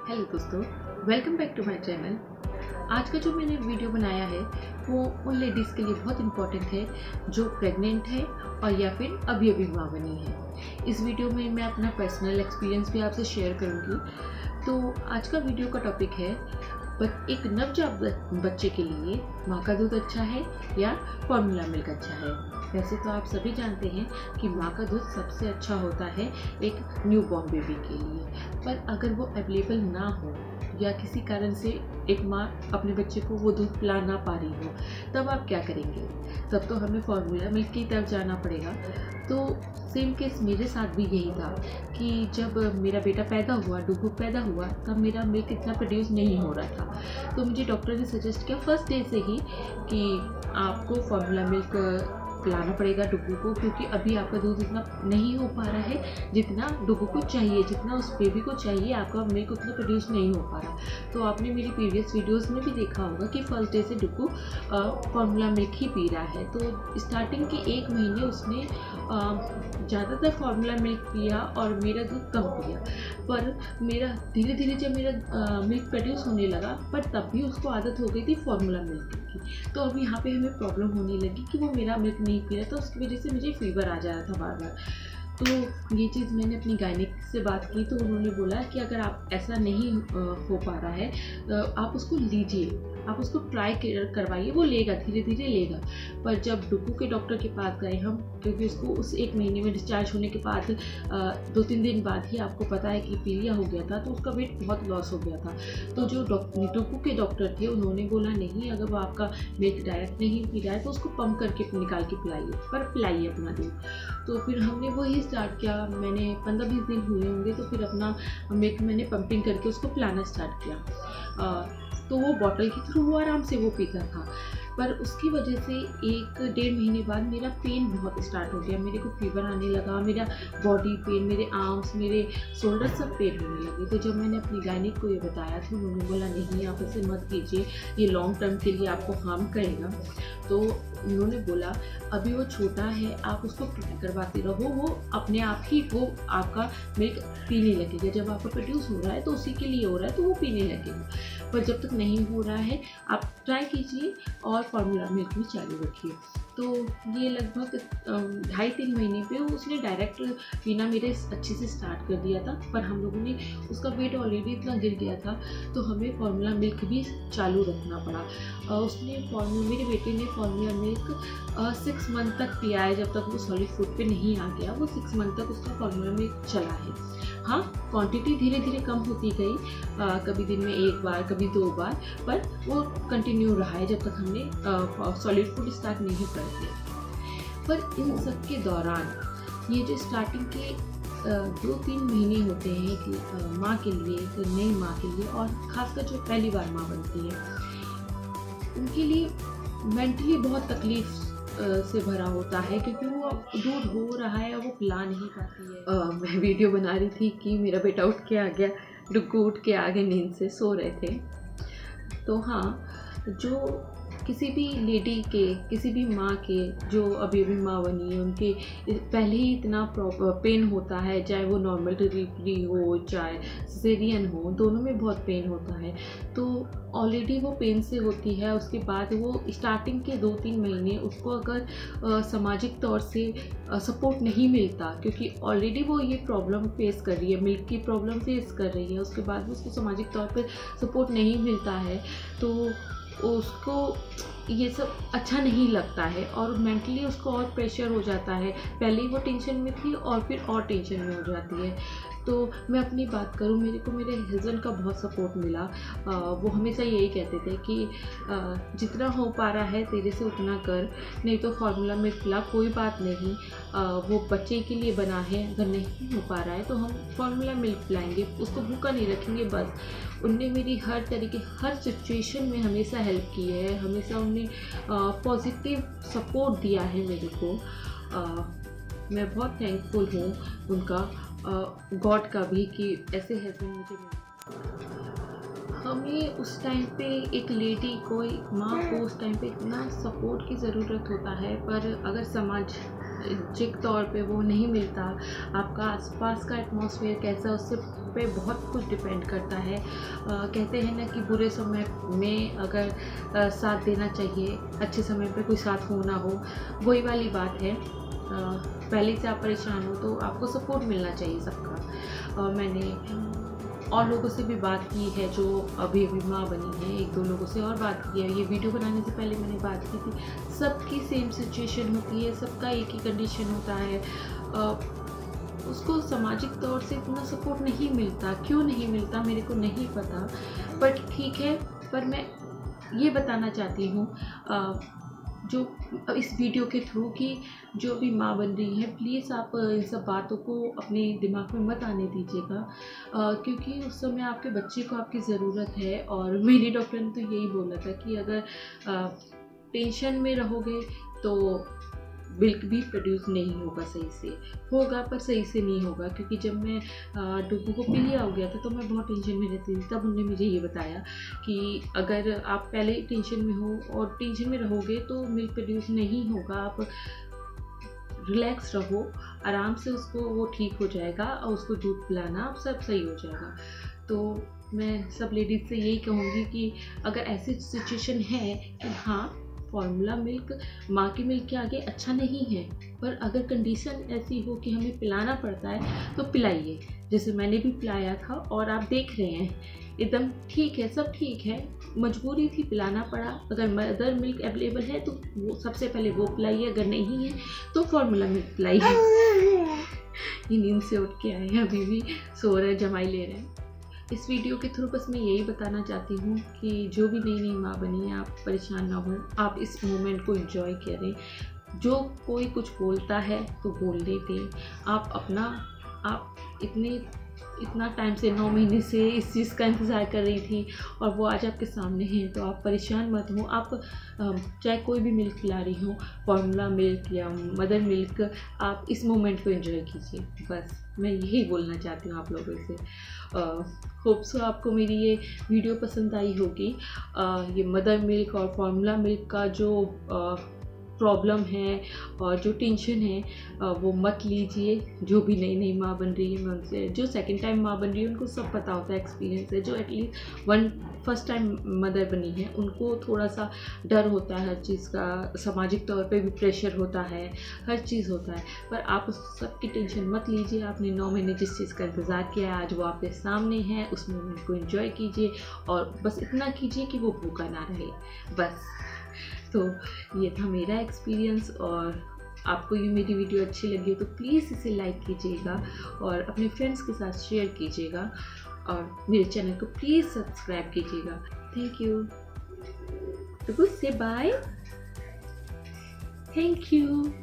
Hello दोस्तों, welcome back to my channel. आज का जो मैंने वीडियो बनाया है वो उन लेडीज़ के लिए बहुत इम्पोर्टेंट है जो प्रेग्नेंट है और या फिर अभी अभी माँ बनी है। इस वीडियो में मैं अपना पर्सनल एक्सपीरियंस भी आपसे शेयर करूँगी। तो आज का वीडियो का टॉपिक है एक नवजात बच्चे के लिए माँ का दूध अच्छा है या फॉर्मूला मिल्क अच्छा है। वैसे तो आप सभी जानते हैं कि माँ का दूध सबसे अच्छा होता है एक न्यूबॉर्न बेबी के लिए, पर अगर वो अवेलेबल ना हो या किसी कारण से एक माँ अपने बच्चे को वो दूध पिला ना पा रही हो, तब आप क्या करेंगे? तब तो हमें फॉर्मूला मिल्क की तरफ जाना पड़ेगा। तो सेम केस मेरे साथ भी यही था कि जब मेरा बेटा पैदा हुआ, डुगू पैदा हुआ, तब मेरा मिल्क इतना प्रोड्यूस नहीं हो रहा था। तो मुझे डॉक्टर ने सजेस्ट किया फर्स्ट डे से ही कि आपको फॉर्मूला मिल्क पिलाना पड़ेगा डुगू को, क्योंकि अभी आपका दूध इतना नहीं हो पा रहा है जितना डुगू को चाहिए, जितना उस बेबी को चाहिए, आपका मिल्क उतना प्रोड्यूस नहीं हो पा रहा। तो आपने मेरी प्रीवियस वीडियोस में भी देखा होगा कि फर्स्ट डे से डुगू फॉर्मूला मिल्क ही पी रहा है। तो स्टार्टिंग के 1 महीने उसने ज़्यादातर फॉर्मूला मिल्क पिया और मेरा दूध कम पिया, पर मेरा धीरे धीरे जब मेरा मिल्क प्रोड्यूस होने लगा, पर तब भी उसको आदत हो गई थी फॉर्मूला मिल्क की। तो अब यहाँ पे हमें प्रॉब्लम होने लगी कि वो मेरा मिल्क नहीं पी रहा, तो उसकी वजह से मुझे फीवर आ जा रहा था बार बार। तो ये चीज़ मैंने अपनी गायनिक से बात की, तो उन्होंने बोला कि अगर आप ऐसा नहीं हो पा रहा है आप उसको लीजिए, आप उसको ट्राई करवाइए, वो लेगा, धीरे धीरे लेगा। पर जब डुगू के डॉक्टर के पास गए हम, क्योंकि उसको उस 1 महीने में डिस्चार्ज होने के बाद 2-3 दिन बाद ही आपको पता है कि पीलिया हो गया था, तो उसका वेट बहुत लॉस हो गया था। तो जो डुगू के डॉक्टर थे उन्होंने बोला नहीं, अगर वो आपका मिल्क डायरेक्ट नहीं पी रहा है तो उसको पंप करके निकाल के पिलाइए, पर पिलाइए अपना दूध। तो फिर हमने वही स्टार्ट किया। मैंने 15-20 दिन हुए होंगे, तो फिर अपना मिल्क मैंने पंपिंग करके उसको पिलाना स्टार्ट किया। तो वो बॉटल के थ्रू वो आराम से वो पीता था, पर उसकी वजह से 1-1.5 महीने बाद मेरा पेन बहुत स्टार्ट हो गया। मेरे को फीवर आने लगा, मेरा बॉडी पेन, मेरे आर्म्स, मेरे शोल्डर सब पेन होने लगे। तो जब मैंने अपनी गायनिक को ये बताया तो उन्होंने बोला नहीं, आप ऐसे मत कीजिए, ये लॉन्ग टर्म के लिए आपको हार्म करेगा। तो उन्होंने बोला अभी वो छोटा है, आप उसको ट्राई करवाते रहो, वो अपने आप ही वो आपका मिल्क पीने लगेगा। जब आपका प्रोड्यूस हो रहा है तो उसी के लिए हो रहा है, तो वो पीने लगेगा। पर जब तक नहीं हो रहा है आप ट्राई कीजिए और फॉर्मूला मिल्क भी चालू रखिए। तो ये लगभग 2.5-3 महीने पे उसने डायरेक्ट पीना मेरे अच्छे से स्टार्ट कर दिया था, पर हम लोगों ने उसका वेट ऑलरेडी इतना गिर गया था, तो हमें फॉर्मूला मिल्क भी चालू रखना पड़ा। मेरे बेटे ने फॉर्मूला मिल्क 6 मंथ तक पिया है, जब तक वो सॉलिड फूड पे नहीं आ गया। वो 6 मंथ तक उसका फॉर्मूला मिल्क चला है। हाँ, क्वांटिटी धीरे धीरे कम होती गई, कभी दिन में 1 बार, कभी 2 बार, पर वो कंटिन्यू रहा है जब तक हमने सॉलिड फूड स्टार्ट नहीं कर दिया। पर इन सब के दौरान ये जो स्टार्टिंग के 2-3 महीने होते हैं कि माँ के लिए, एक नई माँ के लिए, और ख़ासकर जो पहली बार माँ बनती है, उनके लिए मेंटली बहुत तकलीफ से भरा होता है, क्योंकि वो दूध हो रहा है और वो पिला नहीं पाती है। मैं वीडियो बना रही थी कि मेरा बेटा उठ के आ गया, डुगू उठ के आ गए, नींद से सो रहे थे। तो हाँ, जो किसी भी लेडी के, किसी भी माँ के जो अभी अभी माँ बनी है, उनके पहले ही इतना पेन होता है, चाहे वो नॉर्मल डिलीवरी हो चाहे सिजेरियन हो, दोनों में बहुत पेन होता है। तो ऑलरेडी वो पेन से होती है, उसके बाद वो स्टार्टिंग के 2-3 महीने उसको अगर सामाजिक तौर से सपोर्ट नहीं मिलता, क्योंकि ऑलरेडी वो ये प्रॉब्लम फेस कर रही है, मिल्क की प्रॉब्लम फेस कर रही है, उसके बाद भी उसको सामाजिक तौर पर सपोर्ट नहीं मिलता है, तो उसको ये सब अच्छा नहीं लगता है और मेंटली उसको और प्रेशर हो जाता है। पहले ही वो टेंशन में थी और फिर और टेंशन में हो जाती है। तो मैं अपनी बात करूँ, मेरे हस्बैंड का बहुत सपोर्ट मिला। वो हमेशा यही कहते थे कि जितना हो पा रहा है तेरे से उतना कर, नहीं तो फार्मूला मिल्क पिला, कोई बात नहीं, वो बच्चे के लिए बना है, अगर नहीं हो पा रहा है तो हम फार्मूला मिल्क पिलाएंगे, उसको भूखा नहीं रखेंगे बस। उनने मेरी हर तरीके, हर सिचुएशन में हमेशा हेल्प की है, हमेशा उन्होंने पॉजिटिव सपोर्ट दिया है मेरे को। मैं बहुत थैंकफुल हूँ उनका, गॉड का भी, कि ऐसे हस्बैंड मुझे मिले। हमें उस टाइम पे एक लेडी को, एक माँ को उस टाइम पे इतना सपोर्ट की ज़रूरत होता है, पर अगर समाज सामाजिक तौर पे वो नहीं मिलता, आपका आसपास का एटमॉस्फेयर कैसा है उससे पे बहुत कुछ डिपेंड करता है। कहते हैं ना कि बुरे समय में अगर साथ देना चाहिए, अच्छे समय पे कोई साथ हो ना हो, वही वाली बात है। पहले से आप परेशान हो तो आपको सपोर्ट मिलना चाहिए सबका। मैंने और लोगों से भी बात की है जो अभी अभी माँ बनी है, 1-2 लोगों से और बात की है। ये वीडियो बनाने से पहले मैंने बात की थी। सबकी सेम सिचुएशन होती है, सबका एक ही कंडीशन होता है। उसको सामाजिक तौर से इतना सपोर्ट नहीं मिलता। क्यों नहीं मिलता मेरे को नहीं पता, बट ठीक है। पर मैं ये बताना चाहती हूँ जो इस वीडियो के थ्रू कि जो भी माँ बन रही है, प्लीज़ आप इन सब बातों को अपने दिमाग में मत आने दीजिएगा, क्योंकि उस समय आपके बच्चे को आपकी ज़रूरत है। और मेरी डॉक्टर ने तो यही बोला था कि अगर टेंशन में रहोगे तो मिल्क भी प्रोड्यूस नहीं होगा, सही से होगा पर सही से नहीं होगा। क्योंकि जब मैं डुगू को पीलिया हो गया था तो मैं बहुत टेंशन में रहती थी। तब उन्होंने मुझे ये बताया कि अगर आप पहले टेंशन में हो और टेंशन में रहोगे तो मिल्क प्रोड्यूस नहीं होगा। आप रिलैक्स रहो, आराम से उसको वो ठीक हो जाएगा और उसको दूध पिलाना अब सब सही हो जाएगा। तो मैं सब लेडीज़ से यही कहूँगी कि अगर ऐसी सिचुएशन है कि हाँ फॉर्मूला मिल्क माँ की मिल्क के आगे अच्छा नहीं है, पर अगर कंडीशन ऐसी हो कि हमें पिलाना पड़ता है तो पिलाइए। जैसे मैंने भी पिलाया था और आप देख रहे हैं एकदम ठीक है, सब ठीक है। मजबूरी थी, पिलाना पड़ा। अगर मदर मिल्क अवेलेबल है तो वो सबसे पहले वो पिलाइए, अगर नहीं है तो फॉर्मूला मिल्क पिलाइए। ये नींद से उठ के आए हैं, अभी भी सो रहे, जमाई ले रहे हैं। इस वीडियो के थ्रू बस मैं यही बताना चाहती हूँ कि जो भी नई नई माँ बनी है, आप परेशान ना हो, आप इस मोमेंट को एंजॉय करें। जो कोई कुछ बोलता है तो बोलने दें। आप इतना टाइम से 9 महीने से इस चीज़ का इंतज़ार कर रही थी और वो आज आपके सामने हैं, तो आप परेशान मत हो। आप चाहे कोई भी मिल्क पिला रही हो, फॉर्मूला मिल्क या मदर मिल्क, आप इस मोमेंट को एंजॉय कीजिए। बस मैं यही बोलना चाहती हूँ आप लोगों से। होप सो आपको मेरी ये वीडियो पसंद आई होगी। ये मदर मिल्क और फॉर्मूला मिल्क का जो प्रॉब्लम है और जो टेंशन है वो मत लीजिए। जो भी नई नई माँ बन रही है, मैं उनसे, जो सेकंड टाइम माँ बन रही है उनको सब पता होता है, एक्सपीरियंस है। जो एटलीस्ट फर्स्ट टाइम मदर बनी है उनको थोड़ा सा डर होता है हर चीज़ का, सामाजिक तौर पे भी प्रेशर होता है, हर चीज़ होता है। पर आप उस सब की टेंशन मत लीजिए। आपने 9 महीने जिस चीज़ का इंतज़ार किया है, आज वो आपके सामने है। उस मोमेंट को एंजॉय कीजिए और बस इतना कीजिए कि वो भूखा ना रहे, बस। तो ये था मेरा एक्सपीरियंस। और आपको ये मेरी वीडियो अच्छी लगी तो प्लीज़ इसे लाइक कीजिएगा और अपने फ्रेंड्स के साथ शेयर कीजिएगा और मेरे चैनल को प्लीज़ सब्सक्राइब कीजिएगा। Thank you. तो से बाय, थैंक यू।